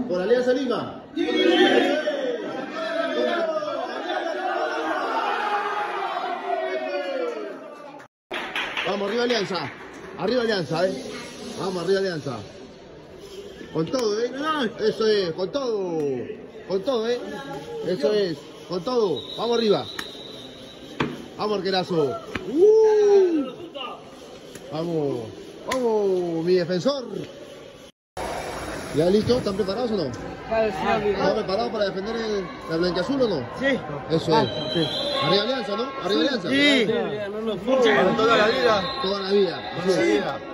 Por Alianza Lima. Vamos, arriba Alianza. Arriba Alianza, Vamos, arriba Alianza. Con todo, Eso es, con todo. Con todo, Eso es, con todo. Vamos arriba. Vamos, arquerazo. Vamos. Vamos, mi defensor. ¿Ya listo? ¿Están preparados o no? ¿Están preparados para defender la blanquiazul o no? Sí. Eso es. Sí. Arriba Alianza, ¿no? Arriba Alianza. Sí. Toda la vida. Toda la vida.